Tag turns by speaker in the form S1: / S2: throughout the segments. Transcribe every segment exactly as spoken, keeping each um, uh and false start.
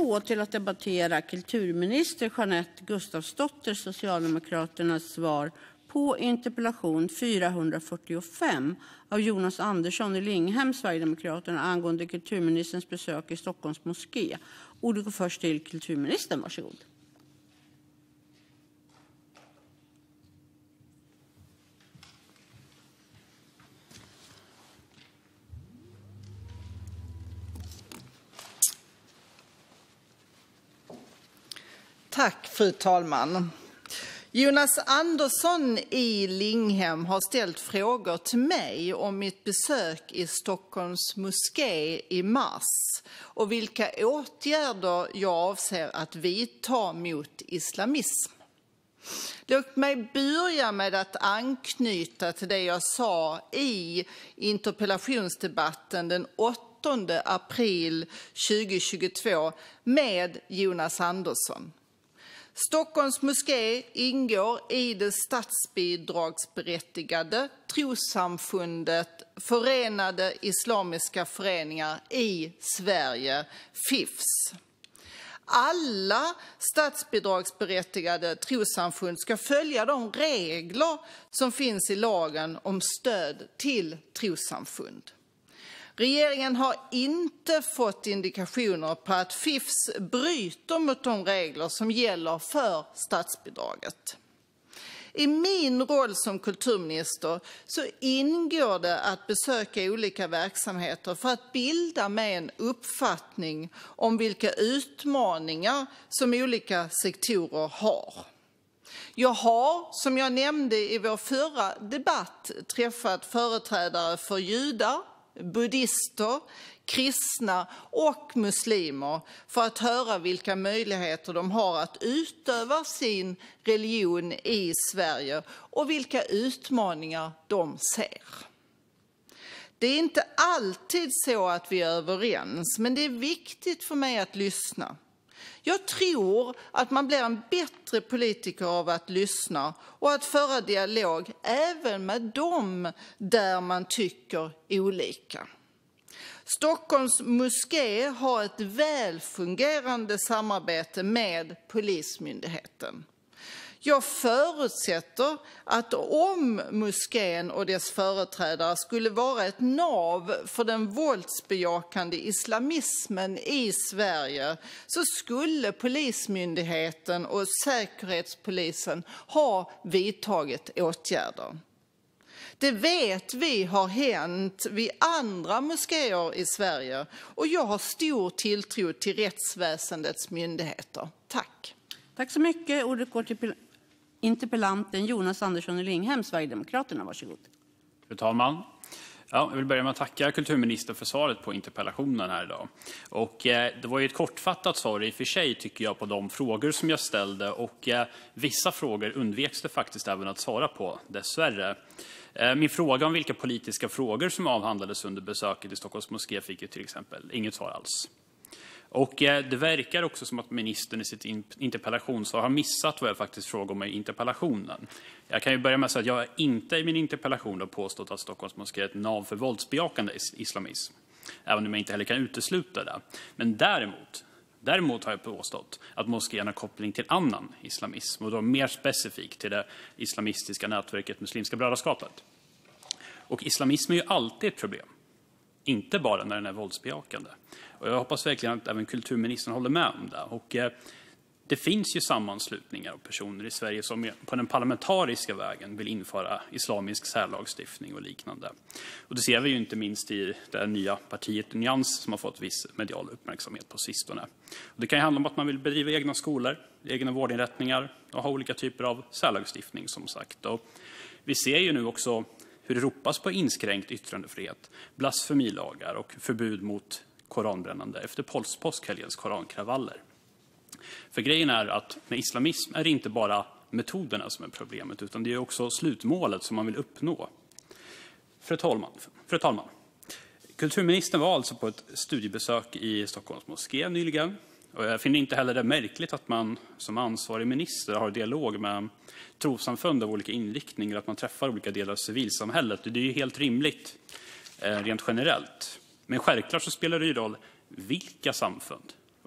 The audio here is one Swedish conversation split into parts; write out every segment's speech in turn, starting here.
S1: då till att debattera kulturminister Jeanette Gustafsdotter, Socialdemokraternas svar på interpellation fyrahundrafyrtiofem av Jonas Andersson i Linghem, Sverigedemokraterna, angående kulturministerns besök i Stockholms moské. Ordet går först till kulturministern. Varsågod.
S2: Tack, fru talman. Jonas Andersson i Linghem har ställt frågor till mig om mitt besök i Stockholms moské i mars och vilka åtgärder jag avser att vidta mot islamism. Låt mig börja med att anknyta till det jag sa i interpellationsdebatten den åttonde april tjugohundratjugotvå med Jonas Andersson. Stockholms moské ingår i det statsbidragsberättigade trossamfundet Förenade Islamiska Föreningar i Sverige, F I F S. Alla statsbidragsberättigade trossamfund ska följa de regler som finns i lagen om stöd till trossamfund. Regeringen har inte fått indikationer på att F I F S bryter mot de regler som gäller för statsbidraget. I min roll som kulturminister så ingår det att besöka olika verksamheter för att bilda mig en uppfattning om vilka utmaningar som olika sektorer har. Jag har, som jag nämnde i vår förra debatt, träffat företrädare för judar, buddister, kristna och muslimer för att höra vilka möjligheter de har att utöva sin religion i Sverige och vilka utmaningar de ser. Det är inte alltid så att vi är överens, men det är viktigt för mig att lyssna. Jag tror att man blir en bättre politiker av att lyssna och att föra dialog även med dem där man tycker olika. Stockholms moské har ett välfungerande samarbete med Polismyndigheten. Jag förutsätter att om moskén och dess företrädare skulle vara ett nav för den våldsbejakande islamismen i Sverige så skulle Polismyndigheten och Säkerhetspolisen ha vidtagit åtgärder. Det vet vi har hänt vid andra moskéer i Sverige och jag har stor tilltro till rättsväsendets myndigheter. Tack.
S1: Tack så mycket. Ordet går till interpellanten Jonas Andersson i Linghem, Sverigedemokraterna. Varsågod.
S3: Fru talman. Ja, jag vill börja med att tacka kulturministern för svaret på interpellationen här idag. Och, eh, det var ju ett kortfattat svar i och för sig tycker jag på de frågor som jag ställde och eh, vissa frågor undveks det faktiskt även att svara på, dessvärre. Eh, min fråga om vilka politiska frågor som avhandlades under besöket i Stockholms moské fick ju till exempel inget svar alls. Och eh, det verkar också som att ministern i sitt in- interpellationssvar har missat vad jag faktiskt frågar om i interpellationen. Jag kan ju börja med att säga att jag inte i min interpellation har påstått att Stockholms moské är ett nav för våldsbejakande is- islamism. Även om jag inte heller kan utesluta det. Men däremot, däremot har jag påstått att moskén har koppling till annan islamism. Och då mer specifikt till det islamistiska nätverket Muslimska brödraskapet. Och islamism är ju alltid ett problem. Inte bara när den är våldsbejakande. Och jag hoppas verkligen att även kulturministern håller med om det. Och eh, det finns ju sammanslutningar och personer i Sverige som på den parlamentariska vägen vill införa islamisk särlagstiftning och liknande. Och det ser vi ju inte minst i det nya partiet Nyans som har fått viss medial uppmärksamhet på sistone. Och det kan ju handla om att man vill bedriva egna skolor, egna vårdinrättningar och ha olika typer av särlagstiftning som sagt. Och vi ser ju nu också hur det ropas på inskränkt yttrandefrihet, blasfemilagar och förbud mot koranbrännande efter pås- påskhelgens korankravaller. För grejen är att med islamism är det inte bara metoderna som är problemet utan det är också slutmålet som man vill uppnå. Fru talman, fru talman. Kulturministern var alltså på ett studiebesök i Stockholms moské nyligen. Och jag finner inte heller det märkligt att man som ansvarig minister har dialog med trossamfund av olika inriktningar, att man träffar olika delar av civilsamhället. Det är ju helt rimligt eh, rent generellt. Men självklart så spelar det ju roll vilka samfund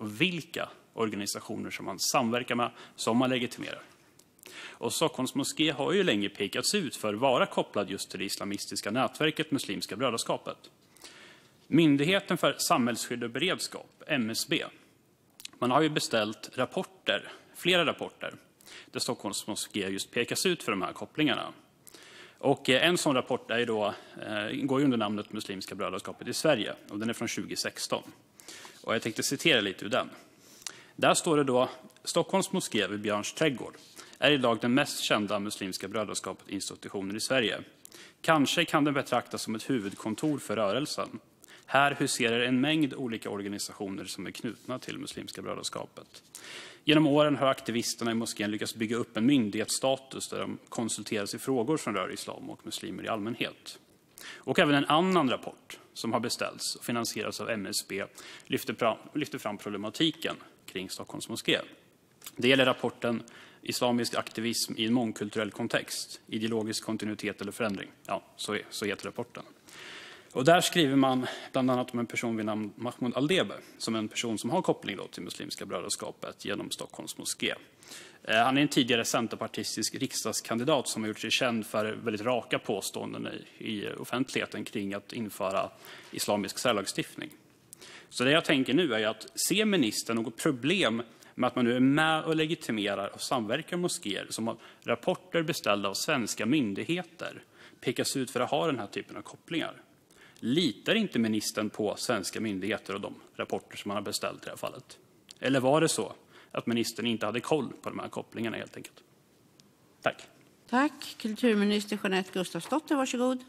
S3: och vilka organisationer som man samverkar med, som man legitimerar. Och Stockholms moské har ju länge pekats ut för att vara kopplad just till det islamistiska nätverket Muslimska brödraskapet. Myndigheten för samhällsskydd och beredskap, M S B, man har ju beställt rapporter, flera rapporter, där Stockholms moské just pekas ut för de här kopplingarna. Och en sån rapport är då, eh, går ju under namnet Muslimska brödraskapet i Sverige, och den är från tjugo sexton. Och jag tänkte citera lite ur den. Där står det då: Stockholms moské vid Björns trädgård är idag den mest kända Muslimska brödraskapet-institutionen i Sverige. Kanske kan den betraktas som ett huvudkontor för rörelsen. Här huserar en mängd olika organisationer som är knutna till Muslimska brödraskapet. Genom åren har aktivisterna i moskén lyckats bygga upp en myndighetsstatus där de konsulteras i frågor som rör islam och muslimer i allmänhet. Och även en annan rapport som har beställts och finansierats av M S B lyfter fram, lyfter fram problematiken kring Stockholms moské. Det gäller rapporten Islamisk aktivism i en mångkulturell kontext, ideologisk kontinuitet eller förändring. Ja, så, är, så heter rapporten. Och där skriver man bland annat om en person vid namn Mahmoud Aldebe, som en person som har koppling då till Muslimska brödraskapet genom Stockholms moské. Eh, han är en tidigare centerpartistisk riksdagskandidat som har gjort sig känd för väldigt raka påståenden i, i offentligheten kring att införa islamisk särlagstiftning. Så det jag tänker nu är att ser ministern något problem med att man nu är med och legitimerar och samverkar moskéer som har rapporter beställda av svenska myndigheter pekas ut för att ha den här typen av kopplingar? Litar inte ministern på svenska myndigheter och de rapporter som man har beställt i det här fallet? Eller var det så att ministern inte hade koll på de här kopplingarna helt enkelt? Tack.
S1: Tack. Kulturminister Jeanette Gustafsdotter, varsågod.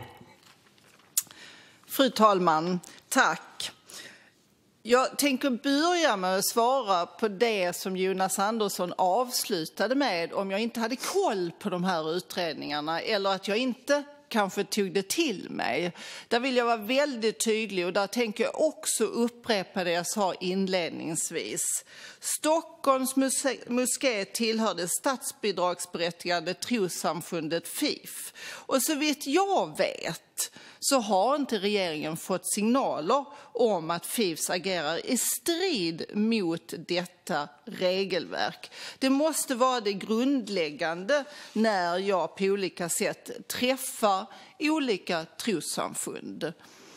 S2: Fru talman, tack. Jag tänker börja med att svara på det som Jonas Andersson avslutade med, om jag inte hade koll på de här utredningarna eller att jag inte kanske tog det till mig. Där vill jag vara väldigt tydlig, och där tänker jag också upprepa det jag sa inledningsvis. Stockholms moské tillhör det statsbidragsberättigade trossamfundet F I F. Och så vitt jag vet så har inte regeringen fått signaler om att F I F agerar i strid mot detta regelverk. Det måste vara det grundläggande när jag på olika sätt träffar olika trossamfund.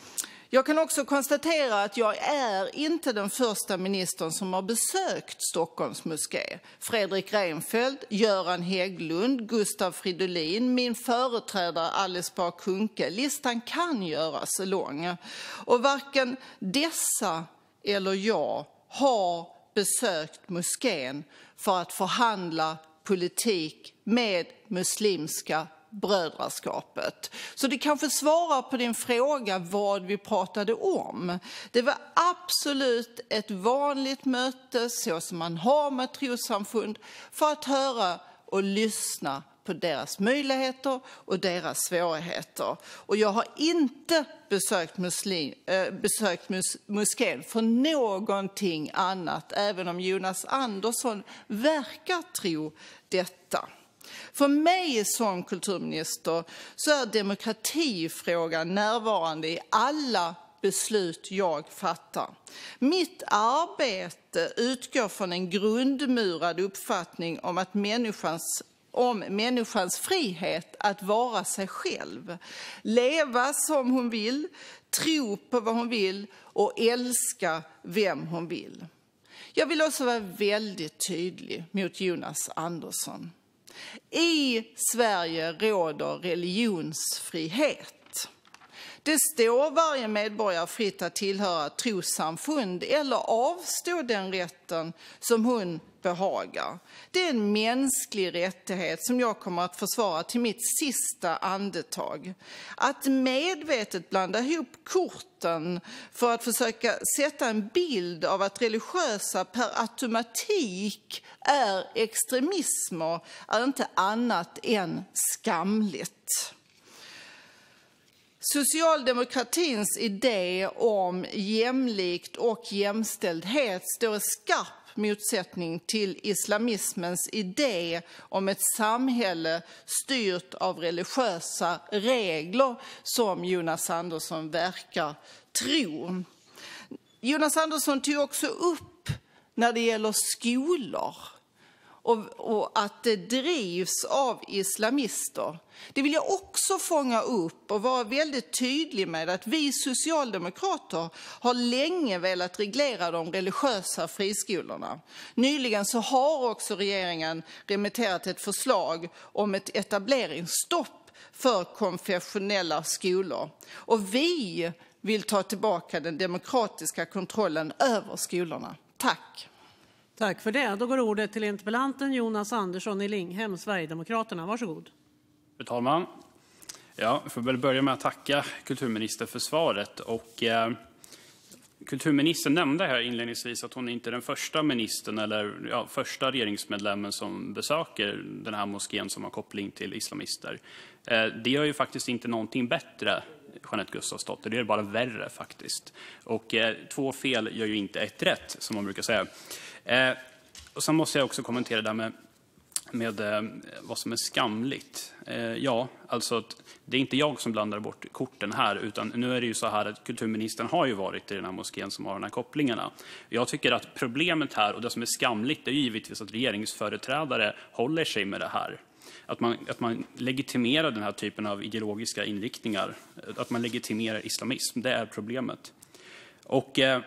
S2: Jag kan också konstatera att jag är inte den första ministern som har besökt Stockholms moské. Fredrik Reinfeldt, Göran Hägglund, Gustav Fridolin, min företrädare Alice Bah Kuhnke. Listan kan göras lång. Och varken dessa eller jag har besökt moskén för att förhandla politik med muslimska brödraskapet. Så det kanske svarar på din fråga vad vi pratade om. Det var absolut ett vanligt möte så som man har med trossamfund för att höra och lyssna på deras möjligheter och deras svårigheter. Och jag har inte besökt, muslim, äh, besökt mus, moskén för någonting annat, även om Jonas Andersson verkar tro detta. För mig som kulturminister så är demokratifrågan närvarande i alla beslut jag fattar. Mitt arbete utgår från en grundmurad uppfattning om att människans om människans frihet att vara sig själv, leva som hon vill, tro på vad hon vill och älska vem hon vill. Jag vill också vara väldigt tydlig mot Jonas Andersson. I Sverige råder religionsfrihet. Det står varje medborgare fritt att tillhöra trossamfund eller avstå den rätten som hon behagar. Det är en mänsklig rättighet som jag kommer att försvara till mitt sista andetag. Att medvetet blanda ihop korten för att försöka sätta en bild av att religiösa per automatik är extremismer är inte annat än skamligt. Socialdemokratins idé om jämlikt och jämställdhet står i skarp motsättning till islamismens idé om ett samhälle styrt av religiösa regler som Jonas Andersson verkar tro. Jonas Andersson tog också upp när det gäller skolor och, och att det drivs av islamister. Det vill jag också fånga upp och vara väldigt tydlig med att vi socialdemokrater har länge velat reglera de religiösa friskolorna. Nyligen så har också regeringen remitterat ett förslag om ett etableringsstopp för konfessionella skolor. Och vi vill ta tillbaka den demokratiska kontrollen över skolorna. Tack.
S4: Tack för det. Då går ordet till interpellanten Jonas Andersson i Linghem, Sverigedemokraterna. Varsågod.
S3: Fru talman. Ja, jag får väl börja med att tacka kulturministern för svaret. Och, eh, kulturministern nämnde här inledningsvis att hon inte är den första ministern eller ja, första regeringsmedlemmen som besöker den här moskén som har koppling till islamister. Eh, det gör ju faktiskt inte någonting bättre, Jeanette Gustafsdotter. Det är bara värre faktiskt. Och eh, två fel gör ju inte ett rätt, som man brukar säga. Eh, och sen måste jag också kommentera det där med med eh, vad som är skamligt. Eh, ja, alltså att det är inte jag som blandar bort korten här, utan nu är det ju så här att kulturministern har ju varit i den här moskén som har de här kopplingarna. Jag tycker att problemet här och det som är skamligt är ju givetvis att regeringsföreträdare håller sig med det här. Att man, att man legitimerar den här typen av ideologiska inriktningar, att man legitimerar islamism, det är problemet. Och eh,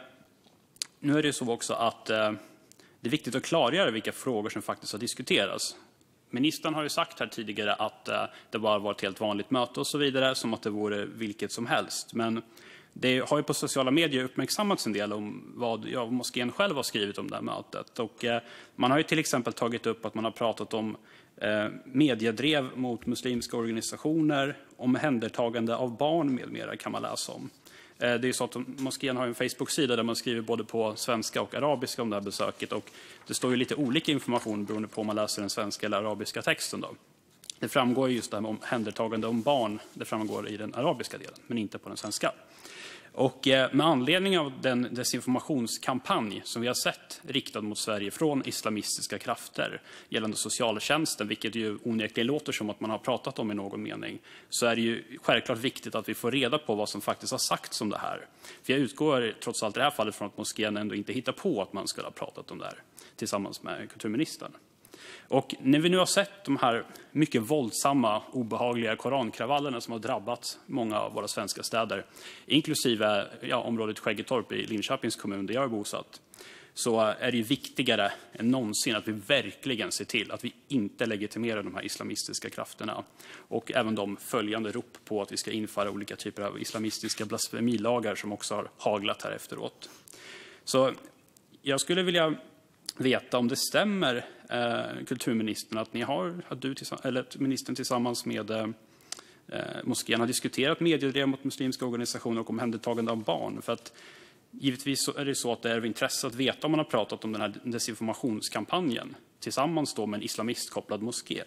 S3: nu är det så också att eh, det är viktigt att klargöra vilka frågor som faktiskt har diskuterats. Ministern har ju sagt här tidigare att eh, det bara var ett helt vanligt möte och så vidare, som att det vore vilket som helst. Men det har ju på sociala medier uppmärksammats en del om vad ja, moskén själv har skrivit om det här mötet. Och eh, man har ju till exempel tagit upp att man har pratat om eh, mediedrev mot muslimska organisationer, om händertagande av barn med mera kan man läsa om. Det är ju så att moskén har en Facebook-sida där man skriver både på svenska och arabiska om det här besöket. Och det står ju lite olika information beroende på om man läser den svenska eller arabiska texten. Då. Det framgår just det här med omhändertagande om barn. Det framgår i den arabiska delen, men inte på den svenska. Och med anledning av den desinformationskampanj som vi har sett riktad mot Sverige från islamistiska krafter gällande socialtjänsten, vilket ju onekligen låter som att man har pratat om i någon mening, så är det ju självklart viktigt att vi får reda på vad som faktiskt har sagts om det här. För jag utgår trots allt i det här fallet från att moskén ändå inte hittar på att man skulle ha pratat om det här tillsammans med kulturministern. Och när vi nu har sett de här mycket våldsamma, obehagliga korankravallerna som har drabbat många av våra svenska städer, inklusive ja, området Skäggetorp i Linköpings kommun där jag är bosatt, så är det ju viktigare än någonsin att vi verkligen ser till att vi inte legitimerar de här islamistiska krafterna. Och även de följande rop på att vi ska införa olika typer av islamistiska blasfemilagar som också har haglat här efteråt. Så jag skulle vilja veta om det stämmer, eh, kulturministern, att ni har, att du eller att ministern tillsammans med eh, moskén har diskuterat mediedrev mot muslimska organisationer och omhändertagande av barn. För att givetvis så är det så att det är av intresse att veta om man har pratat om den här desinformationskampanjen tillsammans då med en islamistkopplad moské.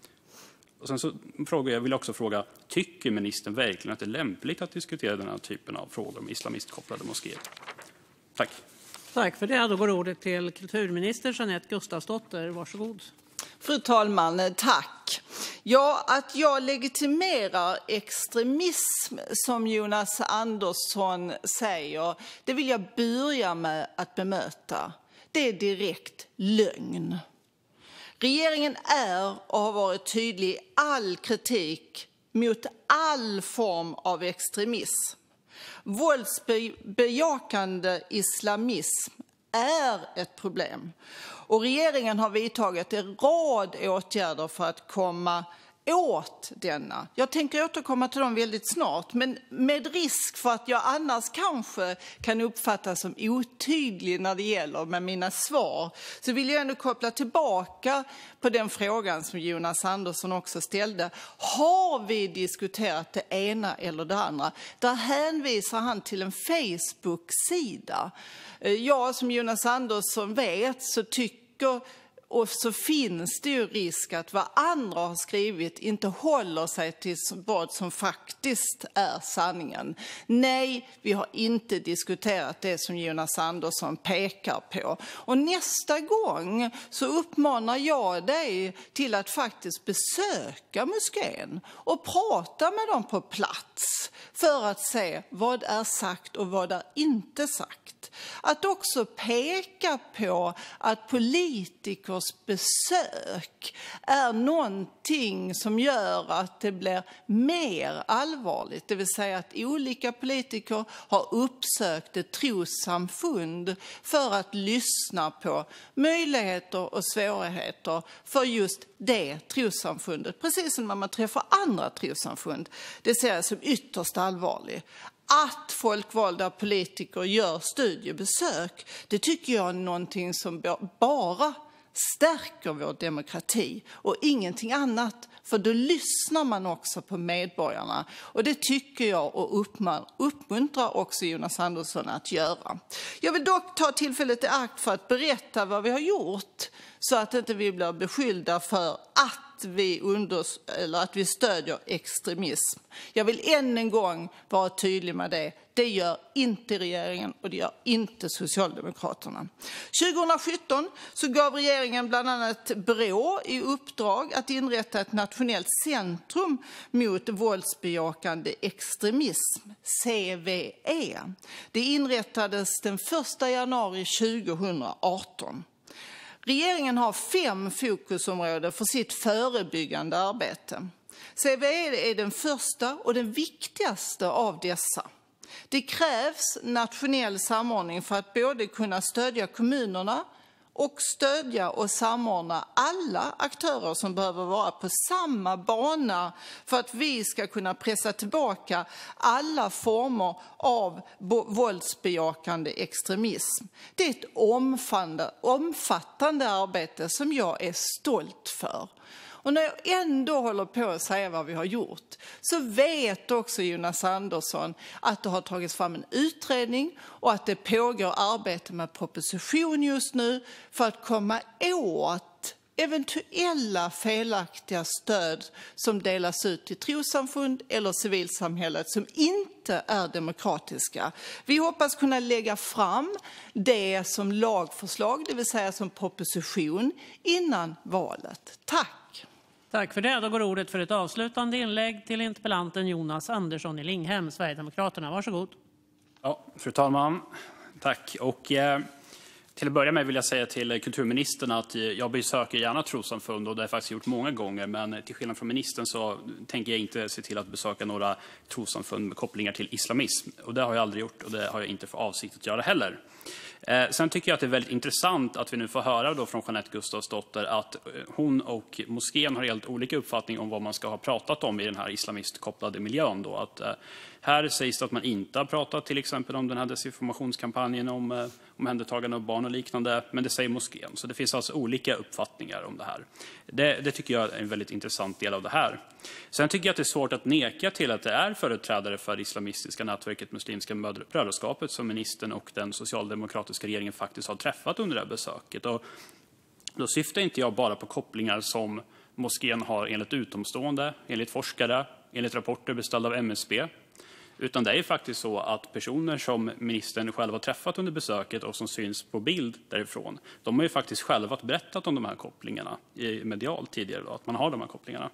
S3: Och sen så frågar jag, vill också fråga, tycker ministern verkligen att det är lämpligt att diskutera den här typen av frågor med islamistkopplade moskéer? Tack.
S4: Tack för det. Då går ordet till kulturminister Jeanette Gustafsdotter. Varsågod.
S2: Fru talman, tack. Ja, att jag legitimerar extremism som Jonas Andersson säger, det vill jag börja med att bemöta. Det är direkt lögn. Regeringen är och har varit tydlig i all kritik mot all form av extremism. Våldsbejakande islamism är ett problem och regeringen har vidtagit en rad åtgärder för att komma åt denna. Jag tänker återkomma till dem väldigt snart, men med risk för att jag annars kanske kan uppfattas som otydlig när det gäller med mina svar, så vill jag ändå koppla tillbaka på den frågan som Jonas Andersson också ställde. Har vi diskuterat det ena eller det andra? Där hänvisar han till en Facebook-sida. Jag, som Jonas Andersson vet, så tycker och så finns det ju risk att vad andra har skrivit inte håller sig till vad som faktiskt är sanningen. Nej, vi har inte diskuterat det som Jonas Andersson pekar på. Och nästa gång så uppmanar jag dig till att faktiskt besöka moskén och prata med dem på plats för att se vad är sagt och vad är inte sagt. Att också peka på att politikers besök är någonting som gör att det blir mer allvarligt. Det vill säga att olika politiker har uppsökt ett trossamfund för att lyssna på möjligheter och svårigheter för just det trossamfundet. Precis som när man träffar andra trossamfund. Det ser jag som ytterst allvarligt. Att folkvalda politiker gör studiebesök, det tycker jag är någonting som bara stärker vår demokrati och ingenting annat. För då lyssnar man också på medborgarna. Och det tycker jag och uppmuntrar också Jonas Andersson att göra. Jag vill dock ta tillfället i akt för att berätta vad vi har gjort. Så att inte vi blir beskyllda för att vi, unders- eller att vi stödjer extremism. Jag vill än en gång vara tydlig med det. Det gör inte regeringen och det gör inte Socialdemokraterna. tjugohundrasjutton så gav regeringen bland annat Brå i uppdrag att inrätta ett nationellt centrum mot våldsbejakande extremism, C V E. Det inrättades den första januari tjugohundraarton. Regeringen har fem fokusområden för sitt förebyggande arbete. C V E är den första och den viktigaste av dessa. Det krävs nationell samordning för att både kunna stödja kommunerna och stödja och samordna alla aktörer som behöver vara på samma bana för att vi ska kunna pressa tillbaka alla former av våldsbejakande extremism. Det är ett omfattande, omfattande arbete som jag är stolt för. Och när jag ändå håller på att säga vad vi har gjort så vet också Jonas Andersson att det har tagits fram en utredning och att det pågår arbete med proposition just nu för att komma åt eventuella felaktiga stöd som delas ut till trossamfund eller civilsamhället som inte är demokratiska. Vi hoppas kunna lägga fram det som lagförslag, det vill säga som proposition, innan valet. Tack!
S4: Tack för det. Då går ordet för ett avslutande inlägg till interpellanten Jonas Andersson i Linghem, Sverigedemokraterna. Varsågod.
S3: Ja, fru talman. Tack. Och, eh, till att börja med vill jag säga till kulturministern att jag besöker gärna trossamfund och det har jag faktiskt gjort många gånger. Men till skillnad från ministern så tänker jag inte se till att besöka några trossamfund med kopplingar till islamism. Och det har jag aldrig gjort och det har jag inte för avsikt att göra heller. Eh, sen tycker jag att det är väldigt intressant att vi nu får höra då från Jeanette Gustafsdotter att hon och moskén har helt olika uppfattning om vad man ska ha pratat om i den här islamistkopplade miljön. Då. Att, eh, här sägs det att man inte har pratat till exempel om den här desinformationskampanjen om eh, omhändertagande av barn och liknande, men det säger moskén. Så det finns alltså olika uppfattningar om det här. Det, det tycker jag är en väldigt intressant del av det här. Sen tycker jag att det är svårt att neka till att det är företrädare för det islamistiska nätverket Muslimska brödraskapet som ministern och den socialdemokratiska regeringen faktiskt har träffat under det här besöket. Och då syftar inte jag bara på kopplingar som moskén har enligt utomstående, enligt forskare, enligt rapporter beställda av M S B. Utan det är faktiskt så att personer som ministern själv har träffat under besöket och som syns på bild därifrån, de har ju faktiskt själva berättat om de här kopplingarna i medial tidigare, då, att man har de här kopplingarna.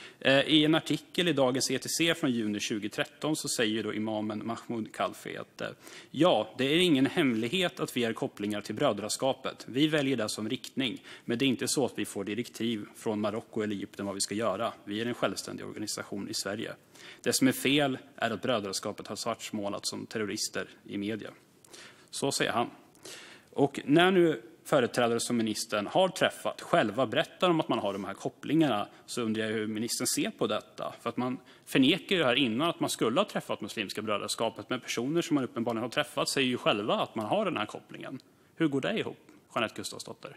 S3: I en artikel i Dagens E T C från juni tjugohundratretton så säger då imamen Mahmoud Khalfi att ja, det är ingen hemlighet att vi har kopplingar till brödraskapet. Vi väljer det som riktning, men det är inte så att vi får direktiv från Marocko eller Egypten vad vi ska göra. Vi är en självständig organisation i Sverige. Det som är fel är att brödraskapet har svartsmålat som terrorister i media. Så säger han. Och när nu företrädare som ministern har träffat själva berättar om att man har de här kopplingarna, så undrar jag hur ministern ser på detta. För att man förnekar ju här innan att man skulle ha träffat Muslimska brödraskapet, men personer som man uppenbarligen har träffat säger ju själva att man har den här kopplingen. Hur går det ihop, Jeanette Gustafsdotter?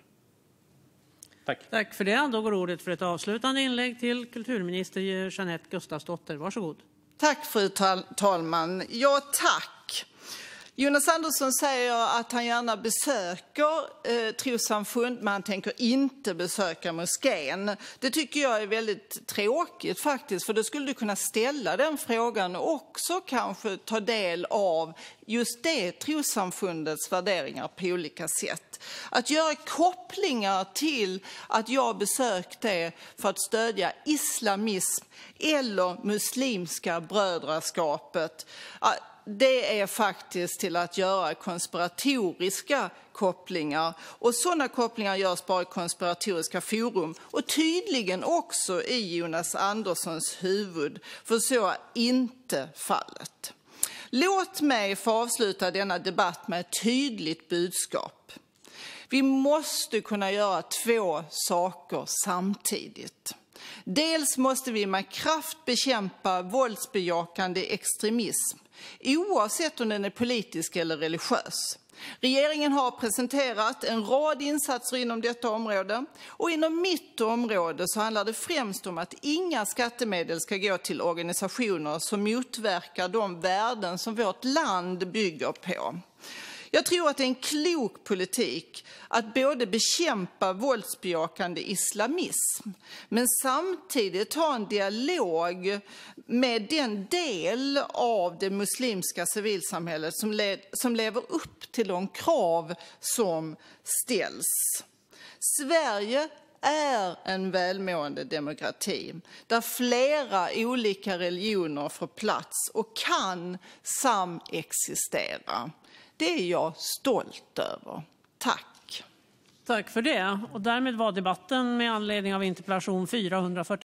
S3: Tack.
S4: Tack för det. Då går ordet för ett avslutande inlägg till kulturminister Jeanette Gustafsdotter. Varsågod.
S2: Tack fru tal- talman. Ja, tack. Jonas Andersson säger att han gärna besöker eh, trossamfund, men han tänker inte besöka moskén. Det tycker jag är väldigt tråkigt faktiskt, för då skulle du kunna ställa den frågan och också kanske ta del av just det trossamfundets värderingar på olika sätt. Att göra kopplingar till att jag besökte för att stödja islamism eller muslimska brödraskapet, det är faktiskt till att göra konspiratoriska kopplingar. Och sådana kopplingar görs bara i konspiratoriska forum. Och tydligen också i Jonas Anderssons huvud. För så är inte fallet. Låt mig få avsluta denna debatt med ett tydligt budskap. Vi måste kunna göra två saker samtidigt. Dels måste vi med kraft bekämpa våldsbejakande extremism, oavsett om den är politisk eller religiös. Regeringen har presenterat en rad insatser inom detta område, och inom mitt område så handlar det främst om att inga skattemedel ska gå till organisationer som motverkar de värden som vårt land bygger på. Jag tror att det är en klok politik att både bekämpa våldsbejakande islamism, men samtidigt ha en dialog med den del av det muslimska civilsamhället som, le- som lever upp till de krav som ställs. Sverige är en välmående demokrati där flera olika religioner får plats och kan samexistera. Det är jag stolt över. Tack.
S4: Tack för det. Och därmed var debatten med anledning av interpellation fyrahundrafyrtiosex